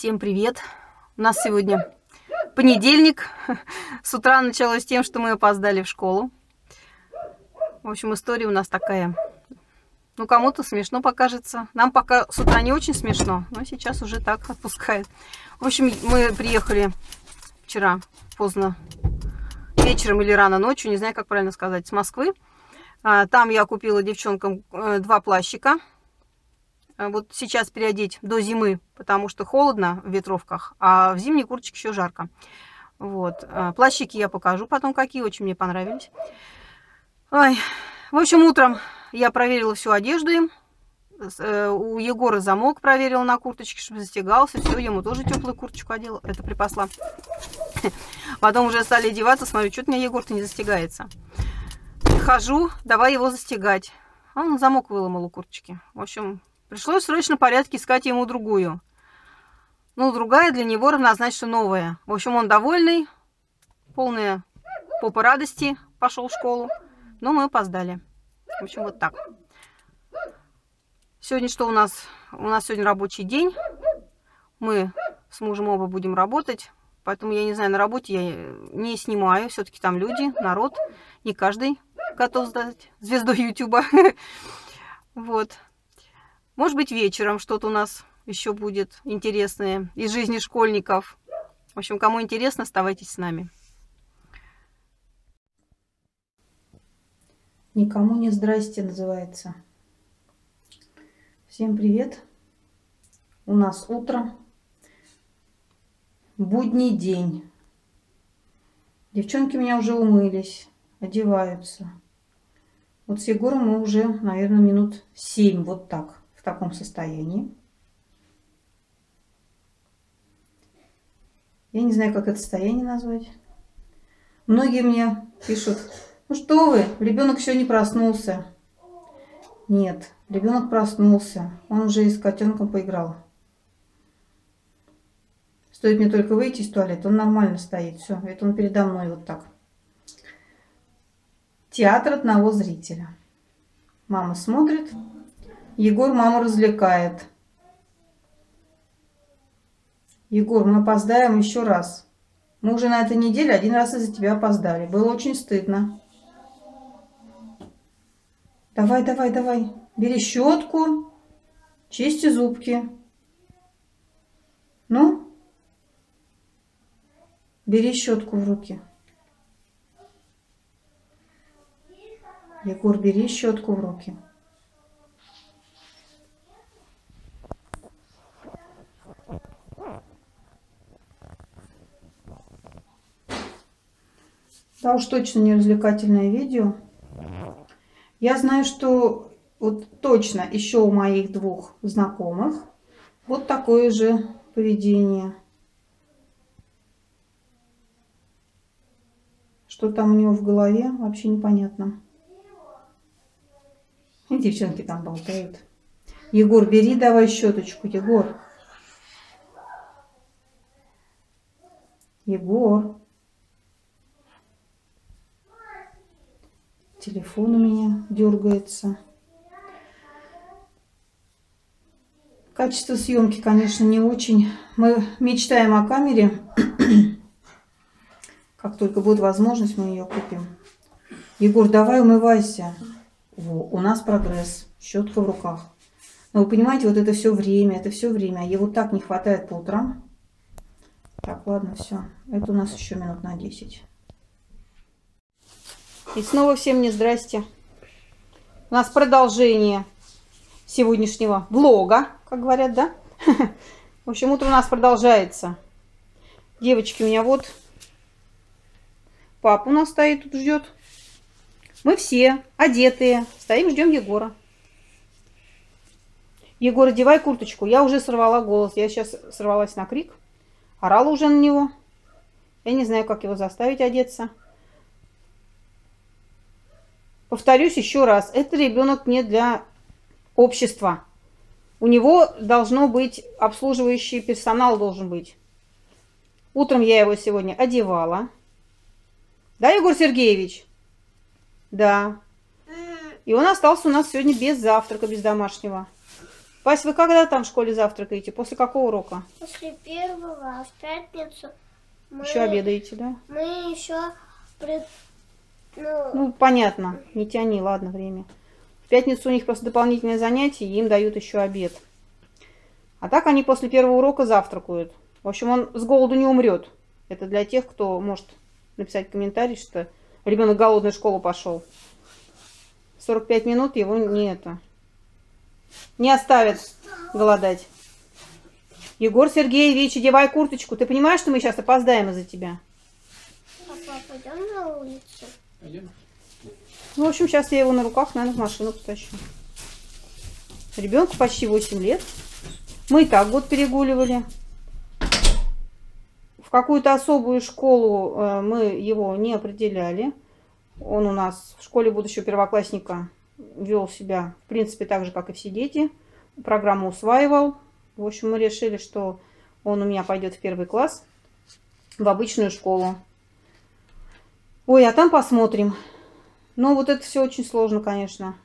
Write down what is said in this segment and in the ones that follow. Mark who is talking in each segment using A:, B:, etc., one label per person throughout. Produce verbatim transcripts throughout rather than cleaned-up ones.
A: Всем привет! У нас сегодня понедельник. С утра началось с тем, что мы опоздали в школу. В общем, история у нас такая. Ну, кому-то смешно покажется. Нам пока с утра не очень смешно, но сейчас уже так отпускает. В общем, мы приехали вчера поздно вечером или рано ночью, не знаю, как правильно сказать, с Москвы. Там я купила девчонкам два плащика. Вот сейчас переодеть до зимы, потому что холодно в ветровках, а в зимней курточке еще жарко. Вот. Плащики я покажу потом, какие очень мне понравились. Ой. В общем, утром я проверила всю одежду им. У Егора замок проверила на курточке, чтобы застегался. Все, ему тоже теплую курточку одела. Это припасла. Потом уже стали одеваться. Смотрю, что-то у меня Егор-то не застегается. Хожу, давай его застегать. А он замок выломал у курточки. В общем, пришлось в срочном порядке искать ему другую. Ну, другая для него равнозначно новая. В общем, он довольный, полная попа радости, пошел в школу. Но мы опоздали. В общем, вот так. Сегодня что у нас? У нас сегодня рабочий день. Мы с мужем оба будем работать. Поэтому, я не знаю, на работе я не снимаю. Все-таки там люди, народ. Не каждый готов стать звездой Ютуба. Вот. Может быть, вечером что-то у нас еще будет интересное из жизни школьников. В общем, кому интересно, оставайтесь с нами.
B: Никому не здрасте называется. Всем привет. У нас утро. Будний день. Девчонки у меня уже умылись, одеваются. Вот с Егором мы уже, наверное, минут семь вот так, в таком состоянии. Я не знаю, как это состояние назвать. Многие мне пишут: ну что вы, ребенок еще не проснулся. Нет, ребенок проснулся. Он уже и с котенком поиграл. Стоит мне только выйти из туалета, он нормально стоит. Все, это он передо мной вот так. Театр одного зрителя. Мама смотрит, Егор маму развлекает. Егор, мы опоздаем еще раз. Мы уже на этой неделе один раз из-за тебя опоздали. Было очень стыдно. Давай, давай, давай. Бери щетку, чисти зубки. Ну, бери щетку в руки. Егор, бери щетку в руки. Да уж точно не развлекательное видео. Я знаю, что вот точно еще у моих двух знакомых вот такое же поведение. Что там у него в голове, вообще непонятно. И девчонки там болтают. Егор, бери давай щеточку, Егор. Егор. Телефон у меня дергается. Качество съемки, конечно, не очень. Мы мечтаем о камере. Как только будет возможность, мы ее купим. Егор, давай умывайся. Во, у нас прогресс. Щетка в руках. Но вы понимаете, вот это все время, это все время. А его так не хватает по утрам. Так, ладно, все. Это у нас еще минут на десять.
A: И снова всем не здрасте. У нас продолжение сегодняшнего влога, как говорят, да? В общем, утро у нас продолжается. Девочки, у меня вот папа у нас стоит, тут ждет. Мы все одетые, стоим, ждем Егора. Егор, одевай курточку. Я уже сорвала голос. Я сейчас сорвалась на крик. Орала уже на него. Я не знаю, как его заставить одеться. Повторюсь еще раз. Это ребенок не для общества. У него должно быть обслуживающий персонал должен быть. Утром я его сегодня одевала. Да, Егор Сергеевич? Да. И он остался у нас сегодня без завтрака, без домашнего.
B: Вась, вы когда там в школе завтракаете? После какого урока?
C: После первого, а в пятницу мы...
B: Еще обедаете, да?
C: Мы еще... При... Ну,
B: Ну, понятно. Не тяни, ладно, время. В пятницу у них просто дополнительное занятие, и им дают еще обед. А так они после первого урока завтракают. В общем, он с голоду не умрет. Это для тех, кто может написать комментарий, что ребенок голодный в школу пошел. сорок пять минут его не это... Не оставят голодать. Егор Сергеевич, одевай курточку. Ты понимаешь, что мы сейчас опоздаем из-за тебя?
C: папа, пойдем на улицу?
D: Пойдем.
B: Ну, в общем, сейчас я его на руках, наверное, в машину потащу. Ребенку почти восемь лет. Мы и так год перегуливали. В какую-то особую школу э, мы его не определяли. Он у нас в школе будущего первоклассника вел себя, в принципе, так же, как и все дети. Программу усваивал. В общем, мы решили, что он у меня пойдет в первый класс, в обычную школу. Ой, а там посмотрим. Но вот это все очень сложно, конечно.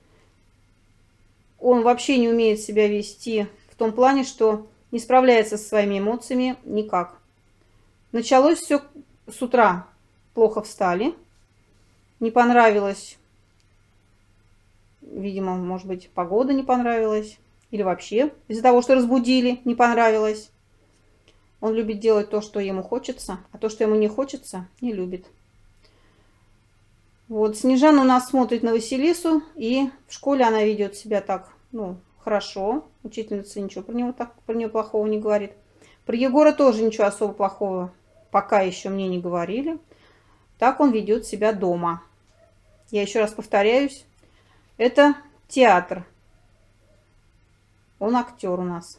B: Он вообще не умеет себя вести в том плане, что не справляется со своими эмоциями никак. Началось все с утра. Плохо встали. Не понравилось. Видимо, может быть, погода не понравилась. Или вообще из-за того, что разбудили, не понравилось. Он любит делать то, что ему хочется, а то, что ему не хочется, не любит. Вот, Снежана у нас смотрит на Василису, и в школе она ведет себя так, ну, хорошо. Учительница ничего про него, так, про нее плохого не говорит. Про Егора тоже ничего особо плохого пока еще мне не говорили. Так он ведет себя дома. Я еще раз повторяюсь. Это театр. Он актер у нас.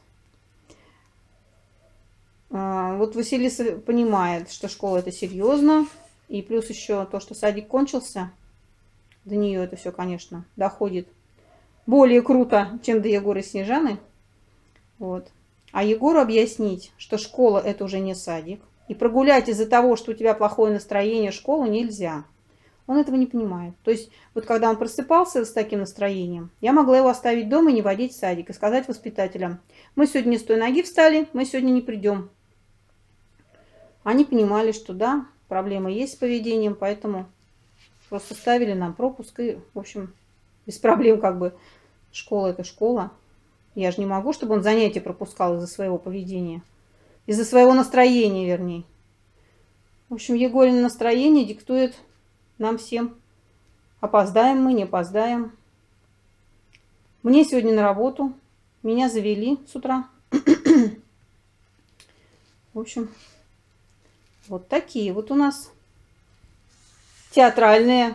B: Вот Василиса понимает, что школа это серьезно. И плюс еще то, что садик кончился. До нее это все, конечно, доходит более круто, чем до Егора и Снежаны. Вот. А Егору объяснить, что школа это уже не садик. И прогулять из-за того, что у тебя плохое настроение, школу нельзя. Он этого не понимает. То есть, вот когда он просыпался с таким настроением, я могла его оставить дома и не водить в садик. И сказать воспитателям: мы сегодня не с той ноги встали, мы сегодня не придем. Они понимали, что да, проблемы есть с поведением, поэтому просто ставили нам пропуск. И, в общем, без проблем как бы. Школа это школа. Я же не могу, чтобы он занятия пропускал из-за своего поведения. Из-за своего настроения, вернее. В общем, Егорина настроение диктует нам всем. Опоздаем мы, не опоздаем. Мне сегодня на работу. Меня завели с утра. В общем, вот такие вот у нас театральные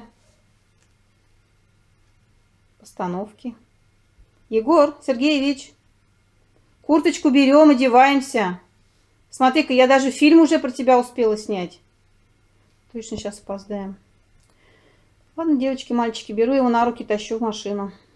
B: постановки. Егор Сергеевич, курточку берем, одеваемся. Смотри-ка, я даже фильм уже про тебя успела снять. Точно сейчас опоздаем. Ладно, девочки, мальчики, беру его на руки, тащу в машину.